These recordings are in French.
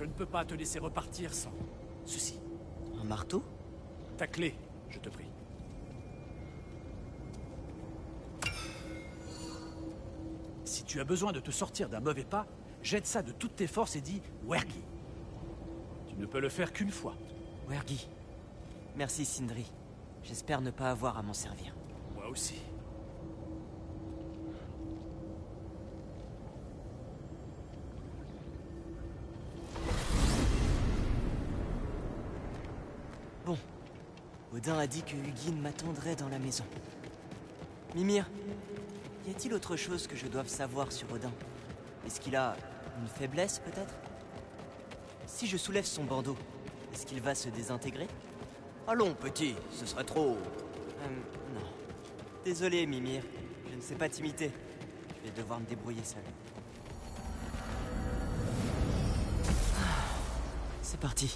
Je ne peux pas te laisser repartir sans ceci. Un marteau? Ta clé, je te prie. Si tu as besoin de te sortir d'un mauvais pas, jette ça de toutes tes forces et dis « Wergi ». Tu ne peux le faire qu'une fois. Wergi. Merci, Sindri. J'espère ne pas avoir à m'en servir. Moi aussi. Bon. Odin a dit que Hugin m'attendrait dans la maison. Mimir, y a-t-il autre chose que je doive savoir sur Odin? Est-ce qu'il a une faiblesse, peut-être? Si je soulève son bandeau, est-ce qu'il va se désintégrer? Allons, petit, ce serait trop... non. Désolé, Mimir. Je ne sais pas t'imiter. Je vais devoir me débrouiller seul. C'est parti.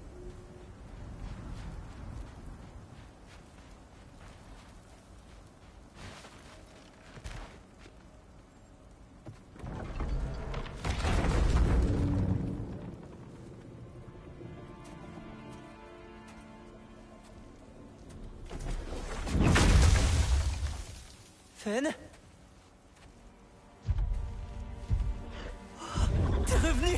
Fen? T'es revenu!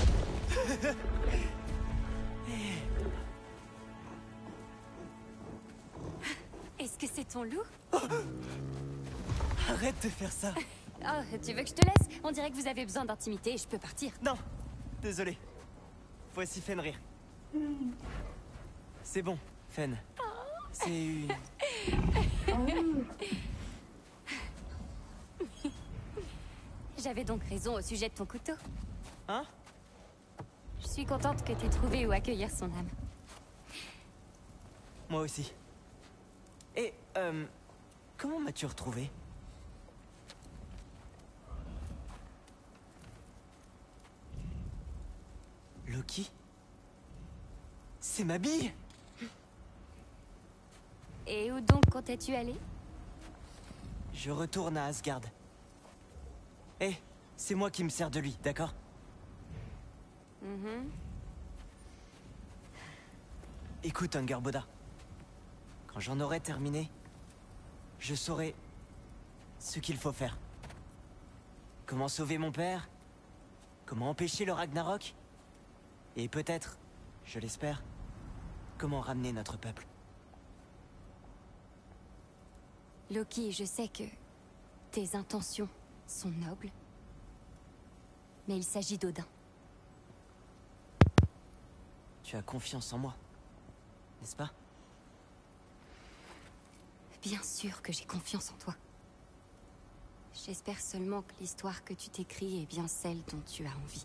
Est-ce que c'est ton loup? Arrête de faire ça! Oh, tu veux que je te laisse? On dirait que vous avez besoin d'intimité et je peux partir. Non! Désolé. Voici Fenrir. C'est bon, Fen. C'est une... J'avais donc raison au sujet de ton couteau. Hein? Je suis contente que t'aies trouvé où accueillir son âme. Moi aussi. Et, comment m'as-tu retrouvé? Loki? C'est ma bille? Et où donc comptais-tu aller? Je retourne à Asgard. Eh, c'est moi qui me sers de lui, d'accord? Écoute, Angerboda. Quand j'en aurai terminé, je saurai ce qu'il faut faire. Comment sauver mon père? Comment empêcher le Ragnarok? Et peut-être, je l'espère, comment ramener notre peuple. Loki, je sais que tes intentions sont nobles, mais il s'agit d'Odin. Tu as confiance en moi, n'est-ce pas? Bien sûr que j'ai confiance en toi. J'espère seulement que l'histoire que tu t'écris est bien celle dont tu as envie.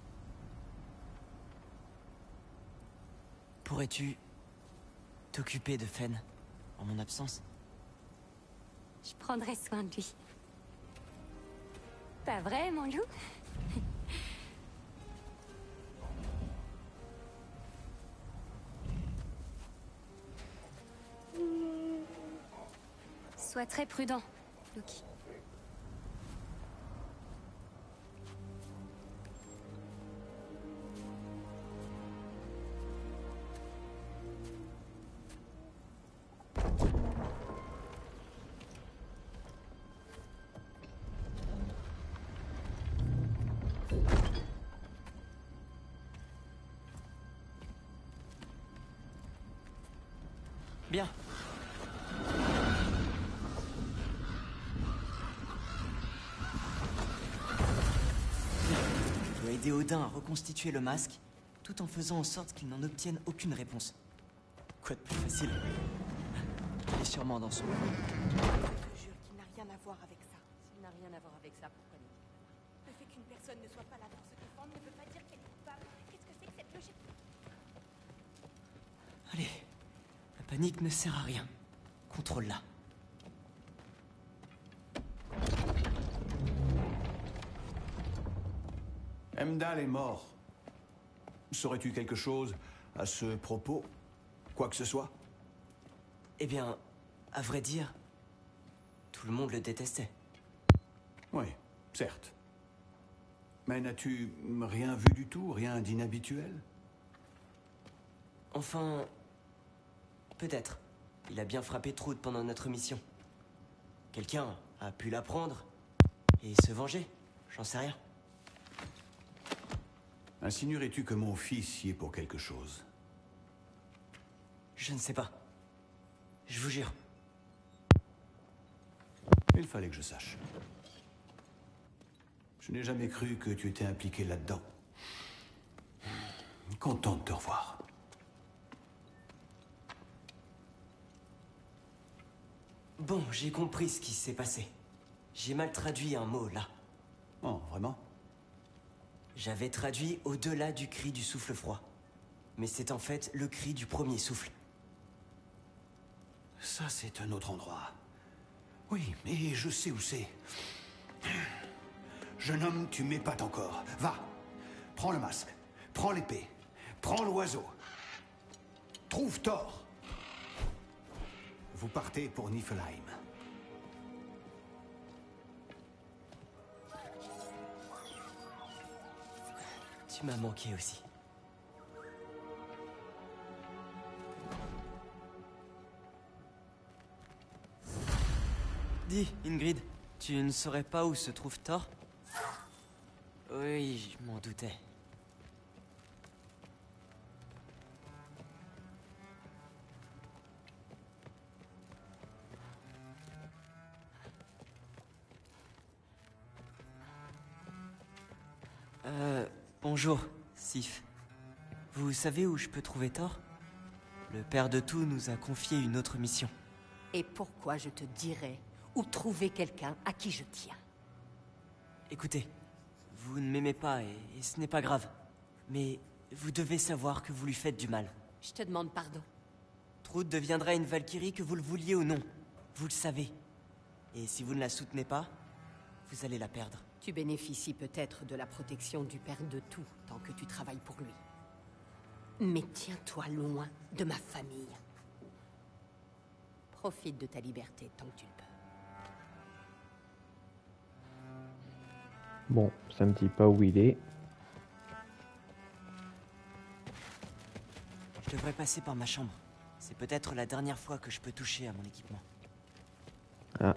Pourrais-tu t'occuper de Fen en mon absence? Je prendrai soin de lui. Pas vrai, mon loup? Sois très prudent, Loki. Bien. Je dois aider Odin à reconstituer le masque, tout en faisant en sorte qu'il n'en obtienne aucune réponse. Quoi de plus facile? Il est sûrement dans son... Je te jure qu'il n'a rien à voir avec ça. S'il n'a rien à voir avec ça, pourquoi nous? Le fait qu'une personne ne soit pas là pour se défendre ne veut pas dire qu'elle est coupable. Qu'est-ce que c'est que cette logique? Allez, la panique ne sert à rien. Contrôle-la. Heimdall est mort. Saurais-tu quelque chose à ce propos? Quoi que ce soit? Eh bien, à vrai dire, tout le monde le détestait. Oui, certes. Mais n'as-tu rien vu du tout? Rien d'inhabituel? Enfin... peut-être. Il a bien frappé Trude pendant notre mission. Quelqu'un a pu la prendre et se venger. J'en sais rien. Insinuerais-tu que mon fils y est pour quelque chose? Je ne sais pas. Je vous jure. Il fallait que je sache. Je n'ai jamais cru que tu étais impliqué là-dedans. Content de te revoir. Bon, j'ai compris ce qui s'est passé. J'ai mal traduit un mot, là. Oh, vraiment? J'avais traduit au-delà du cri du souffle froid. Mais c'est en fait le cri du premier souffle. Ça, c'est un autre endroit. Oui, et je sais où c'est. Jeune homme, tu m'épates encore. Va, prends le masque, prends l'épée, prends l'oiseau. Trouve Thor. Vous partez pour Niflheim. Tu m'as manqué aussi. Dis, Ingrid, tu ne saurais pas où se trouve Thor? Oui, je m'en doutais. Bonjour, Sif. Vous savez où je peux trouver Thor? Le père de tout nous a confié une autre mission. Et pourquoi je te dirais où trouver quelqu'un à qui je tiens? Écoutez, vous ne m'aimez pas et ce n'est pas grave. Mais vous devez savoir que vous lui faites du mal. Je te demande pardon. Trude deviendra une Valkyrie que vous le vouliez ou non. Vous le savez. Et si vous ne la soutenez pas, vous allez la perdre. Tu bénéficies peut-être de la protection du père de tout tant que tu travailles pour lui. Mais tiens-toi loin de ma famille. Profite de ta liberté tant que tu le peux. Bon, ça me dit pas où il est. Je devrais passer par ma chambre. C'est peut-être la dernière fois que je peux toucher à mon équipement. Ah.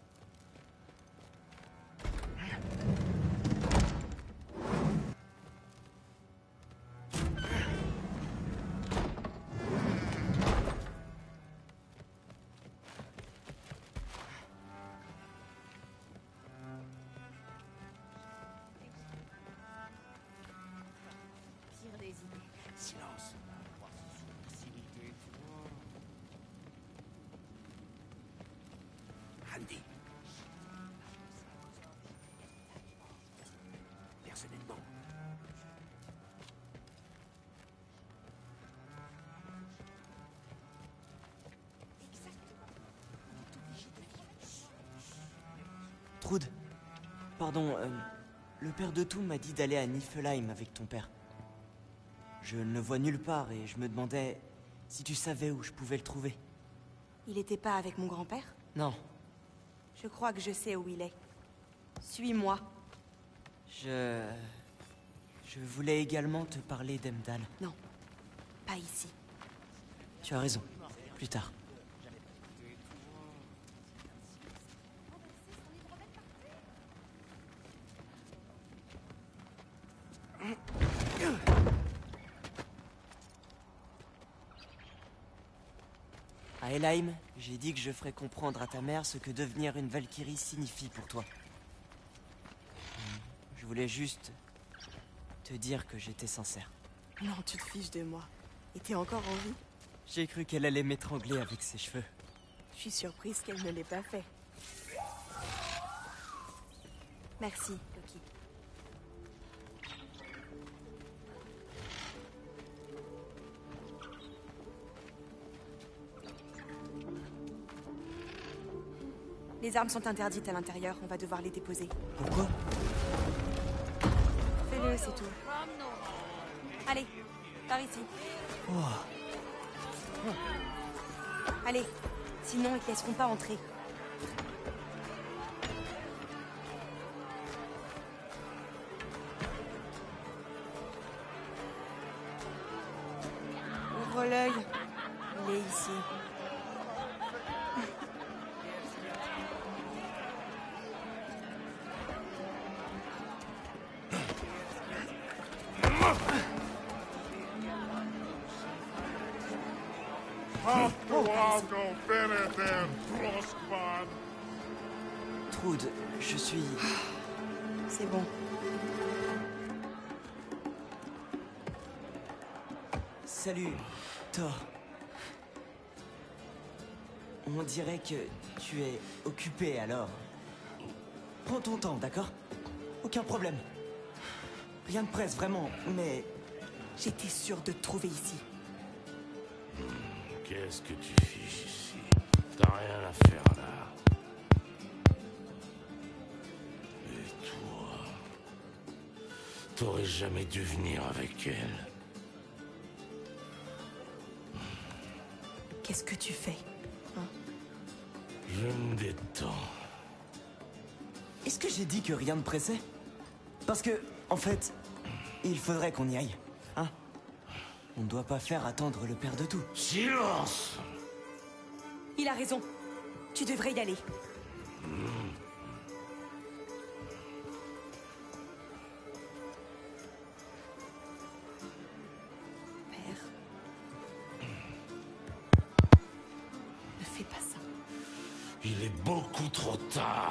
Silence. Andy. Personnellement. Trude, pardon, le père de tout m'a dit d'aller à Niflheim avec ton père. Je ne le vois nulle part et je me demandais si tu savais où je pouvais le trouver. Il était pas avec mon grand-père? Non, Je crois que je sais où il est. Suis-moi. je voulais également te parler d'Emdal. Non, pas ici. Tu as raison, plus tard. À Helheim, j'ai dit que je ferais comprendre à ta mère ce que devenir une Valkyrie signifie pour toi. Je voulais juste te dire que j'étais sincère. Non, tu te fiches de moi. Et t'es encore en vie? J'ai cru qu'elle allait m'étrangler avec ses cheveux. Je suis surprise qu'elle ne l'ait pas fait. Merci, Loki. Les armes sont interdites à l'intérieur, on va devoir les déposer. Pourquoi? Fais-le, c'est tout. Allez, par ici. Allez, sinon ils te laisseront pas entrer. Ouvre l'œil. Il est ici. Trude, je suis... C'est bon. Salut, Thor. On dirait que tu es occupé alors. Prends ton temps, d'accord? Aucun problème. Rien de presse, vraiment, mais... J'étais sûre de te trouver ici. Qu'est-ce que tu fiches ici? T'as rien à faire là. Et toi? T'aurais jamais dû venir avec elle. Qu'est-ce que tu fais? Je me détends. Est-ce que j'ai dit que rien ne pressait? Parce que, en fait, il faudrait qu'on y aille, hein? On ne doit pas faire attendre le père de tout. Silence! Il a raison. Tu devrais y aller. Père. Ne fais pas ça. Il est beaucoup trop tard.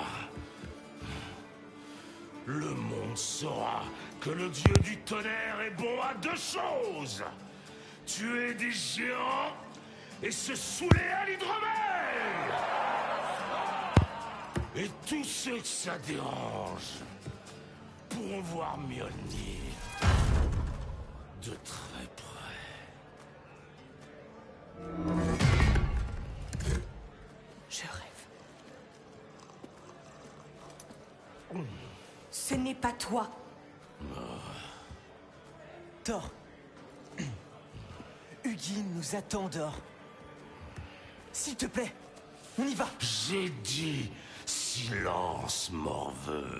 Le monde saura que le dieu du tonnerre est bon à deux choses. Tuer des géants et se saouler à l'hydromel. Et tous ceux que ça dérange pourront voir Mjolnir de très près. Je rêve. Ce n'est pas toi. Thor. Hugin nous attend dehors. S'il te plaît, on y va. J'ai dit silence, morveux.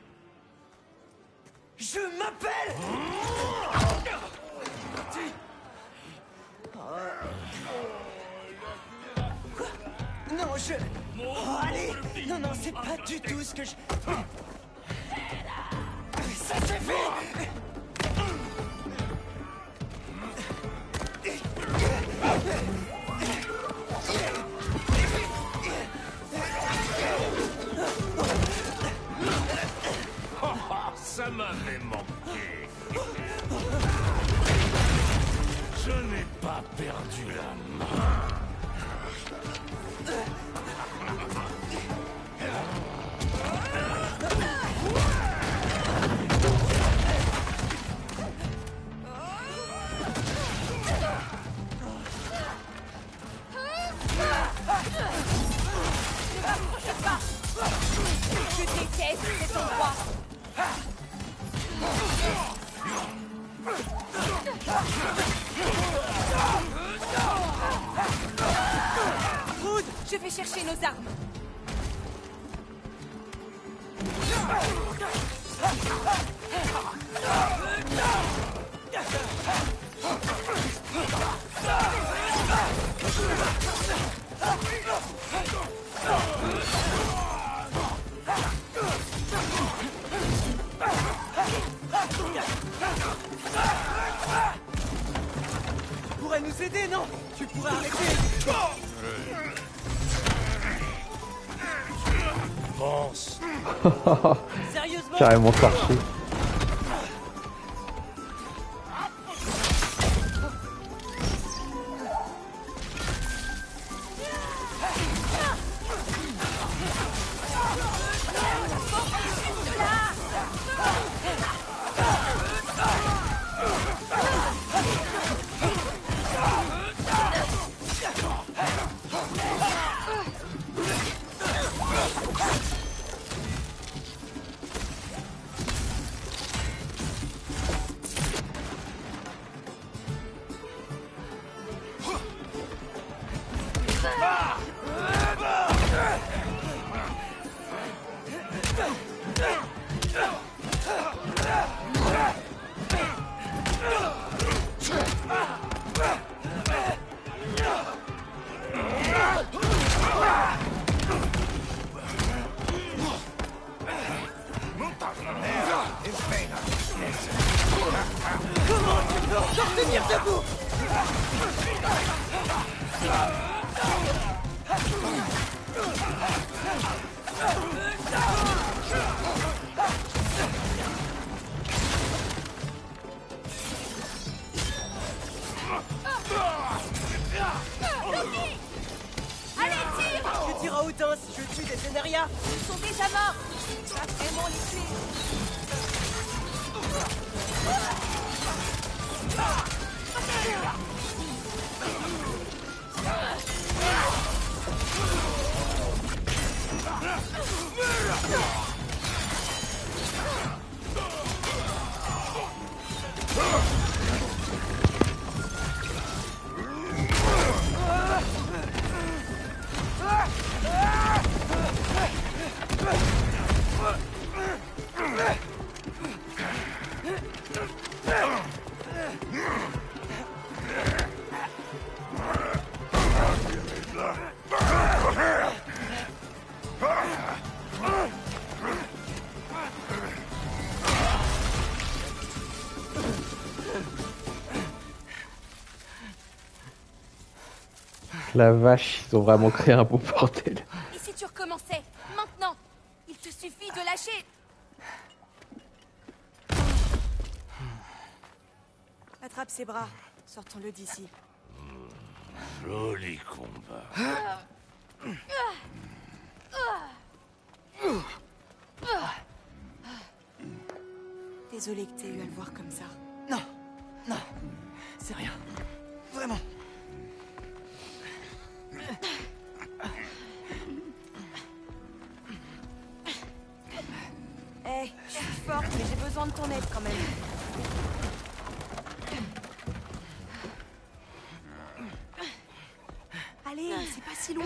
Je m'appelle... Quoi? Non, je... Oh, allez. Non, non, c'est pas du tout ce que je... Ça suffit. Ça m'avait manqué. Je n'ai pas perdu la main. Je déteste cet endroit. Rude, je vais chercher nos armes. Tu pourrais nous aider, non? Tu pourrais arrêter. Pense. Sérieusement? Carrément torché. Que dira Odin si je tue des Zeneria? Ils sont déjà morts. Pas vraiment les tuer. La vache, ils ont vraiment créé un beau bordel. Et si tu recommençais? Maintenant? Il te suffit de lâcher. Attrape ses bras. Sortons-le d'ici. Joli combat. Désolé que t'aies eu à le voir comme ça. Non, non, c'est rien. Vraiment. Eh, je suis forte, mais j'ai besoin de ton aide quand même. Allez, c'est pas si loin.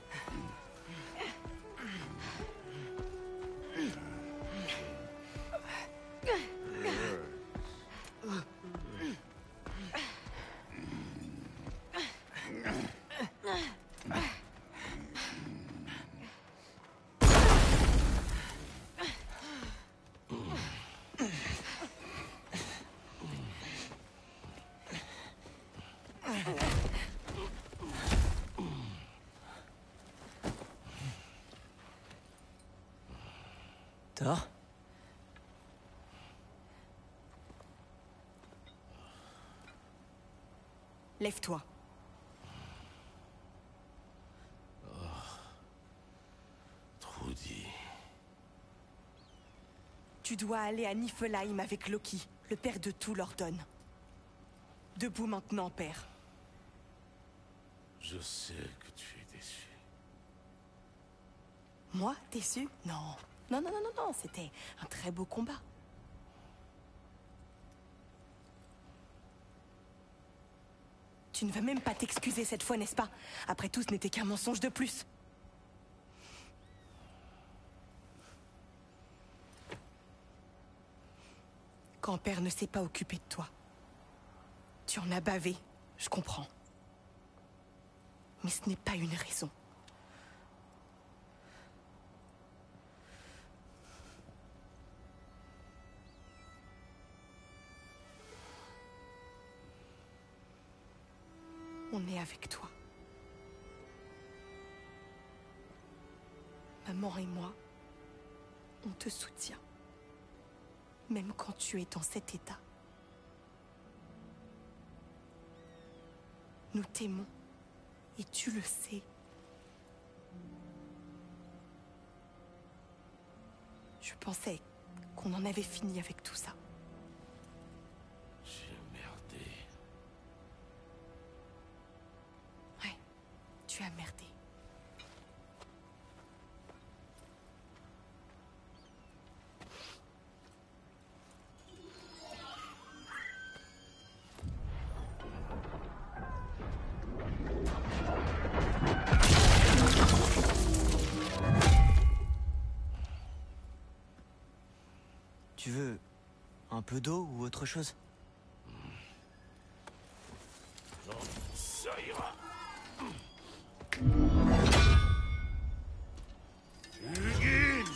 Thor? Lève-toi. Trudy. Tu dois aller à Niflheim avec Loki. Le père de tout l'ordonne. Debout maintenant, père. Je sais que tu es déçu. Moi, déçu? Non. Non, non, non, non, non, c'était un très beau combat. Tu ne vas même pas t'excuser cette fois, n'est-ce pas? Après tout, ce n'était qu'un mensonge de plus. Quand père ne s'est pas occupé de toi, tu en as bavé, je comprends. Mais ce n'est pas une raison. On est avec toi. Maman et moi, on te soutient. Même quand tu es dans cet état. Nous t'aimons. Et tu le sais. Je pensais qu'on en avait fini avec tout ça. J'ai merdé. Ouais, tu as merdé. Tu veux un peu d'eau ou autre chose? Non, ça ira. Hugin!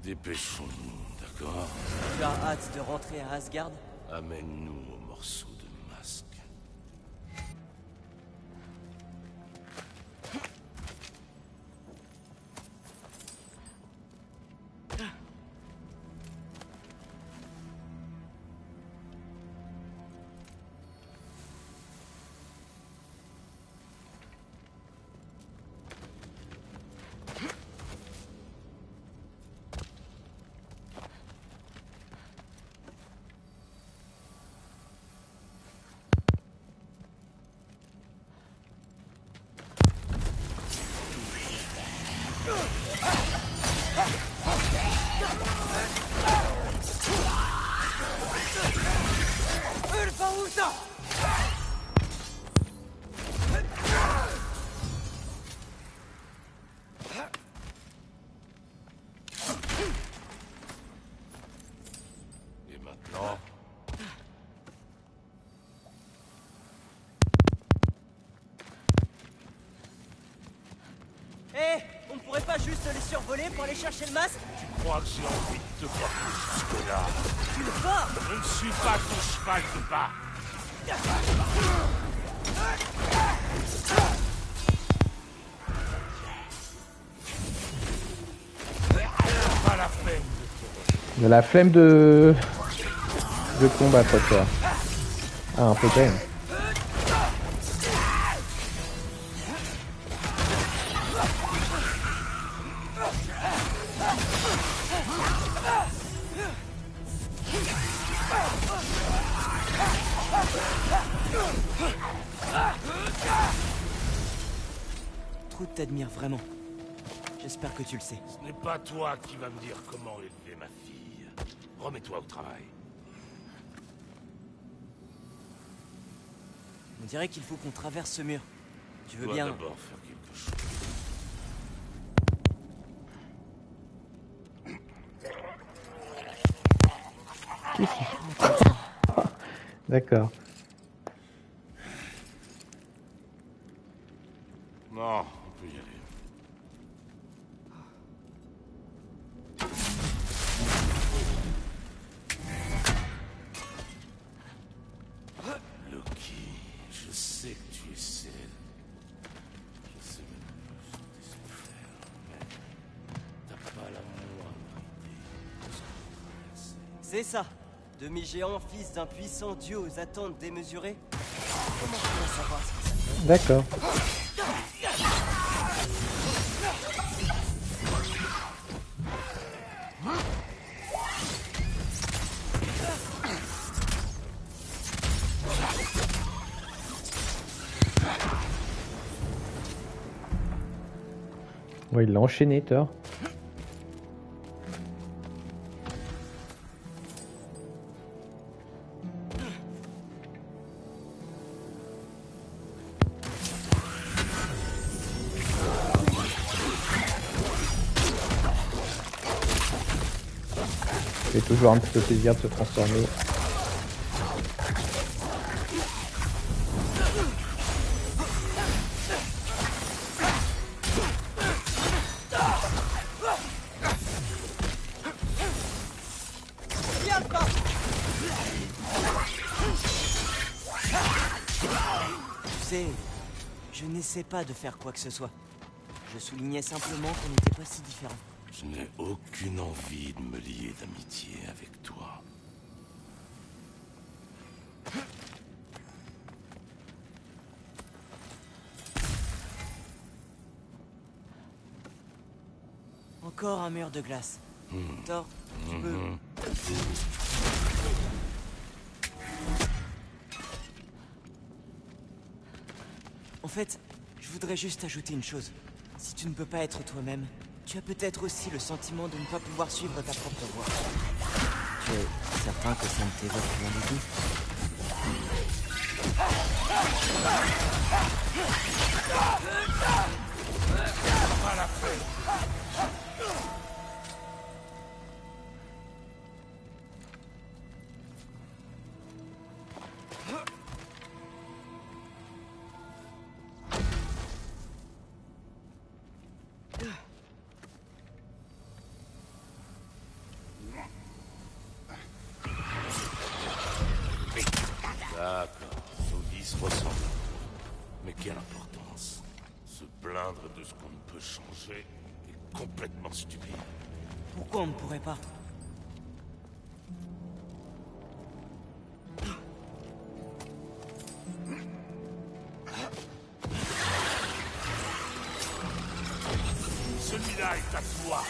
Dépêchons-nous, d'accord? Tu as hâte de rentrer à Asgard? Amène-nous au morceau de masque. Et maintenant? Hé, on ne pourrait pas juste les survoler pour aller chercher le masque? Tu crois que j'ai envie de te porter jusque-là? Tu le pars? Je ne suis pas ton cheval de bas. Pas la peine de te De la flemme de combattre, quoi. Ah, un peu quand même. Truth t'admire vraiment. J'espère que tu le sais. Ce n'est pas toi qui vas me dire comment élever ma fille. Remets-toi au travail. On dirait qu'il faut qu'on traverse ce mur. Tu Je veux dois bien... d'abord faire quelque chose. D'accord. Non, on peut y aller. Loki, je sais que tu es celle. Je sais même plus ce que tu sais faire, mais t'as pas la moindre idée de ce qu'on va traverser. C'est ça. Demi-géant, fils d'un puissant dieu aux attentes démesurées. Comment tu vas savoir ce que ça fait? D'accord. Ouais, il l'a enchaîné, Thor. C'est toujours un petit peu plaisir de se transformer. Tu sais, je n'essaie pas de faire quoi que ce soit. Je soulignais simplement qu'on n'était pas si différents. Je n'ai aucune envie de me lier d'amitié avec toi. Encore un mur de glace. Thor, tu peux... En fait, je voudrais juste ajouter une chose. Si tu ne peux pas être toi-même, tu as peut-être aussi le sentiment de ne pas pouvoir suivre ta propre voie. Tu es certain que ça ne t'évoque rien du tout? Pas la peine. se ressemblent. Mais quelle importance? Se plaindre de ce qu'on ne peut changer est complètement stupide. Pourquoi on ne pourrait pas? Celui-là est à toi.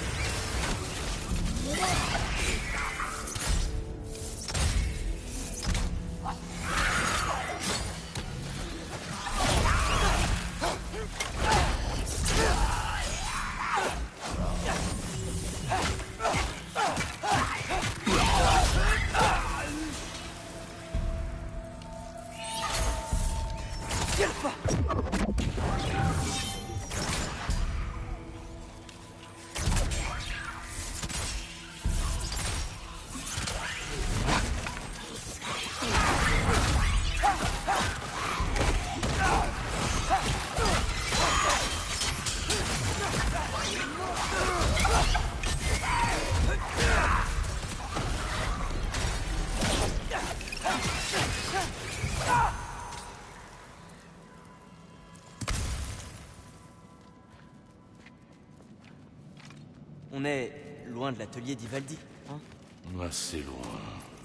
On est loin de l'atelier d'Ivaldi, hein? Assez loin.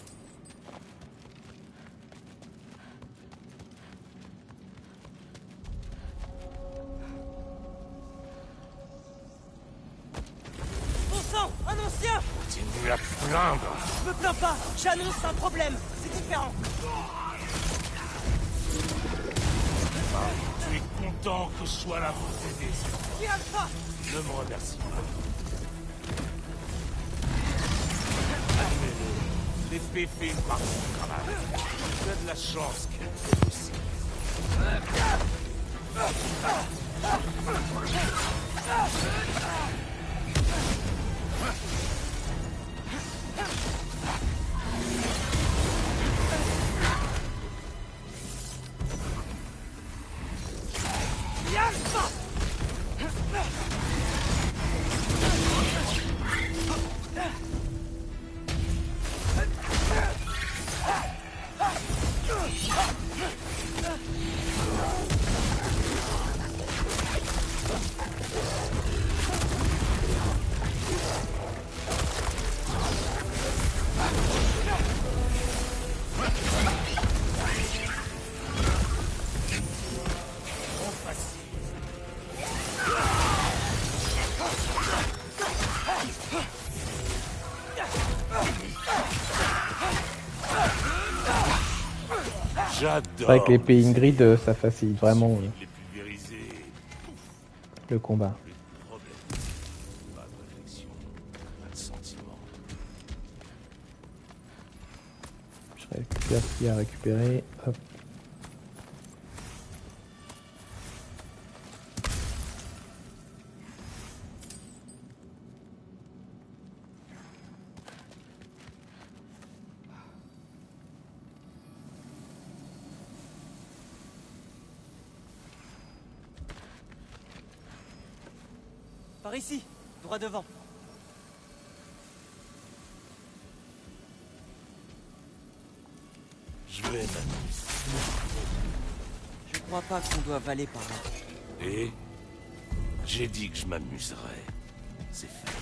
Bon sang, un ancien! Continue à te plaindre. Je me plains pas, j'annonce un problème, c'est différent. Tu es content que je sois là pour t'aider. Qui Alpha? Ne me remercie pas. Admets-le, l'épée fait une partie du travail. Tu as de la chance qu'elle fait aussi. C'est vrai que l'épée Ingrid, ça facilite vraiment Les pulvériser. le combat. Plus de problème. Pas de réflexion. Pas de sentiment. Je récupère ce qu'il y a à récupérer. Hop. Par ici, droit devant. Je vais m'amuser. Je crois pas qu'on doive aller par là. Et j'ai dit que je m'amuserais. C'est fait.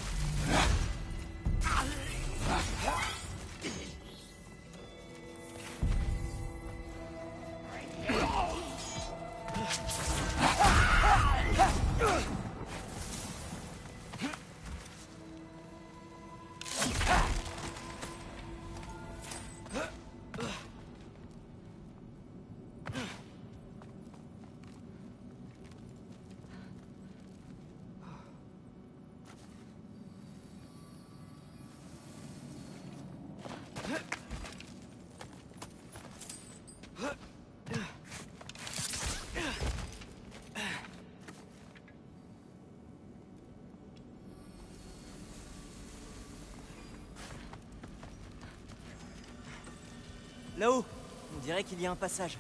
Là-haut, on dirait qu'il y a un passage.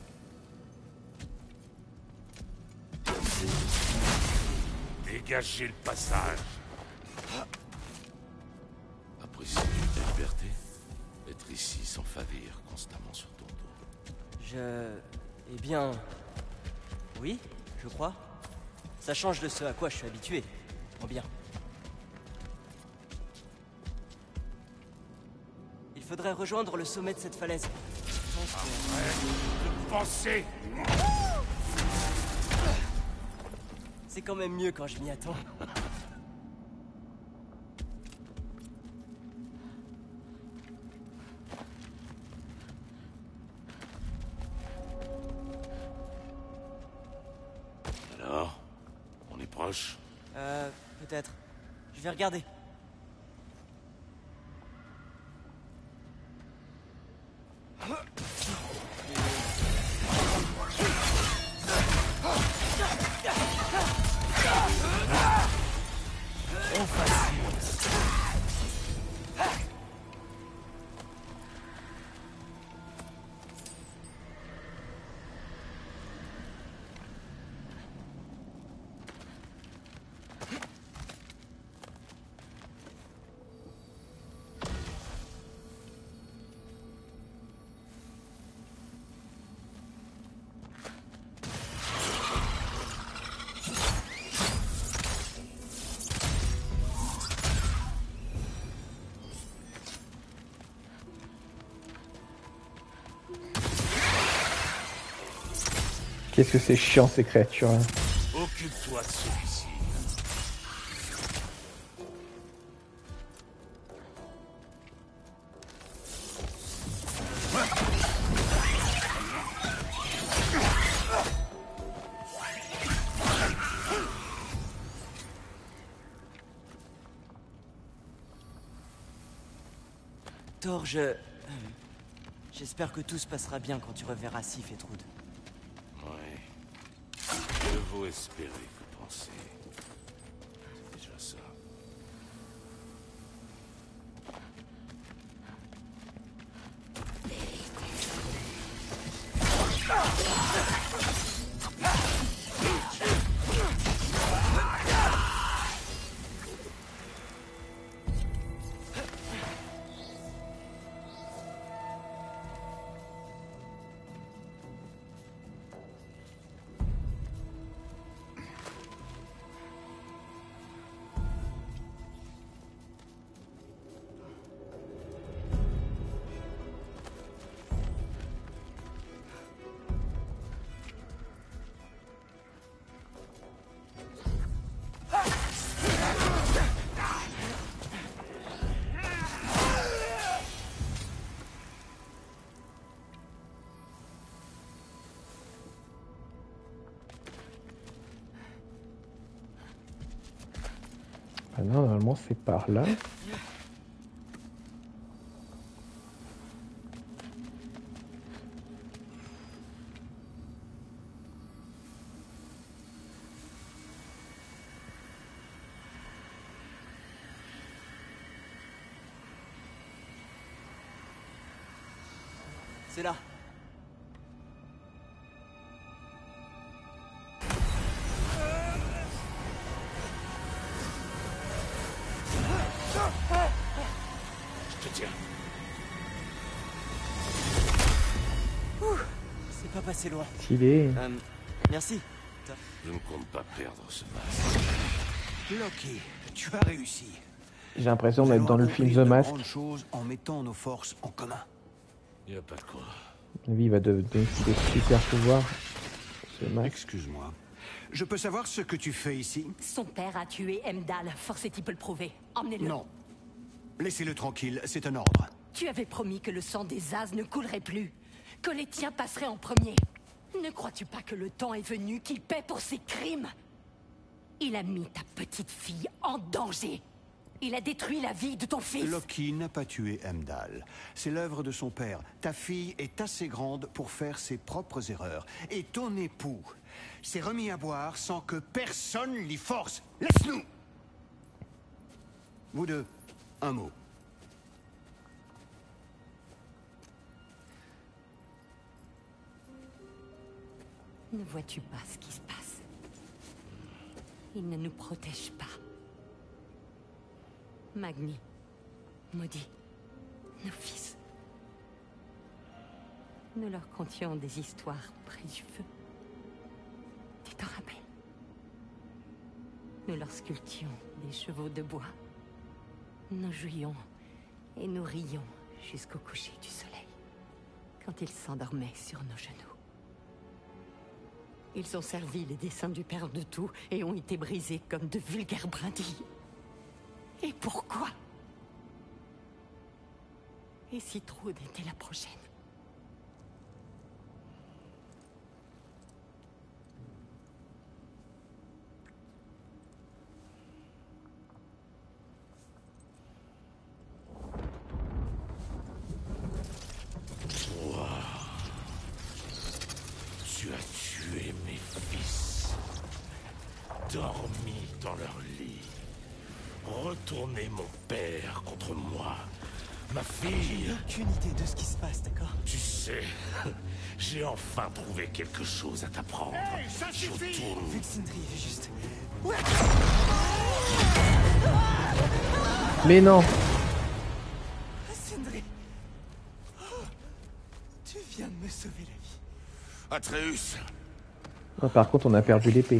Dégagez le passage. Apprécies-tu ta liberté? Être ici sans faillir constamment sur ton dos. Eh bien... Oui, je crois. Ça change de ce à quoi je suis habitué. Oh bien. Il faudrait rejoindre le sommet de cette falaise. De penser. C'est quand même mieux quand je m'y attends. Alors, on est proche? Peut-être. Je vais regarder. Qu'est-ce que c'est chiant ces créatures là. Occupe-toi de celui-ci. Thor, j'espère que tout se passera bien quand tu reverras Sif et Trude. Ouais. Mieux vaut espérer que penser. C'est déjà ça. Ah non, normalement c'est par là. C'est là. Je te tiens. C'est pas passé loin. Stylé. Merci. Je ne compte pas perdre ce match. Loki, tu as réussi. J'ai l'impression d'être Nous dans le allons film accomplir The de Mask. grandes choses en mettant nos forces en commun. Y a pas de quoi. Lui il va devenir des super pouvoirs. The Mask. Excuse-moi. Je peux savoir ce que tu fais ici? Son père a tué Heimdall. Force est-il peut le prouver. Emmenez-le. Non. Laissez-le tranquille, c'est un ordre. Tu avais promis que le sang des As ne coulerait plus. Que les tiens passeraient en premier. Ne crois-tu pas que le temps est venu qu'il paie pour ses crimes? Il a mis ta petite fille en danger. Il a détruit la vie de ton fils. Loki n'a pas tué Heimdall. C'est l'œuvre de son père. Ta fille est assez grande pour faire ses propres erreurs. Et ton époux s'est remis à boire sans que personne l'y force. Laisse-nous! Vous deux, un mot. Ne vois-tu pas ce qui se passe? Il ne nous protège pas. Magni, maudit, nos fils. Nous leur contions des histoires près du feu. Tu t'en rappelles? Nous leur sculptions des chevaux de bois. Nous jouions et nous rions jusqu'au coucher du soleil, quand ils s'endormaient sur nos genoux. Ils ont servi les desseins du Père de tout et ont été brisés comme de vulgaires brindilles. Et pourquoi? Et si Trude était la prochaine? Tu as tué mes fils, dormi dans leur lit, retourné mon père contre moi, ma fille. Aucune idée de ce qui se passe, d'accord? Tu sais, j'ai enfin trouvé quelque chose à t'apprendre. Hey, ça suffit! Vu que Sindri est juste... Mais non. Sindri! Oh, tu viens de me sauver la vie. Atreus, Ah, par contre, on a perdu l'épée.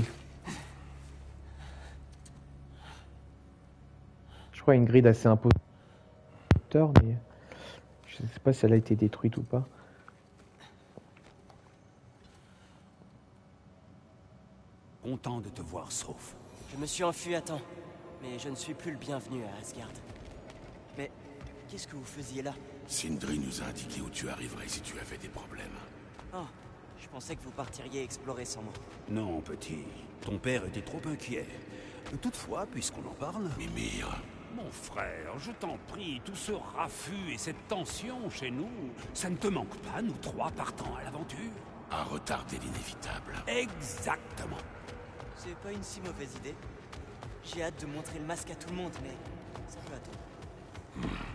Je crois une grille assez imposante, mais je sais pas si elle a été détruite ou pas. Content de te voir sauf. Je me suis enfui à temps, mais je ne suis plus le bienvenu à Asgard. Mais qu'est-ce que vous faisiez là? Sindri nous a indiqué où tu arriverais si tu avais des problèmes. Oh, je pensais que vous partiriez explorer sans moi. Non, petit. Ton père était trop inquiet. Toutefois, puisqu'on en parle... Mimir, Mon frère, je t'en prie, tout ce raffut et cette tension chez nous, ça ne te manque pas, nous trois partant à l'aventure? à retarder l'inévitable. Exactement. C'est pas une si mauvaise idée. J'ai hâte de montrer le masque à tout le monde, mais ça peut attendre.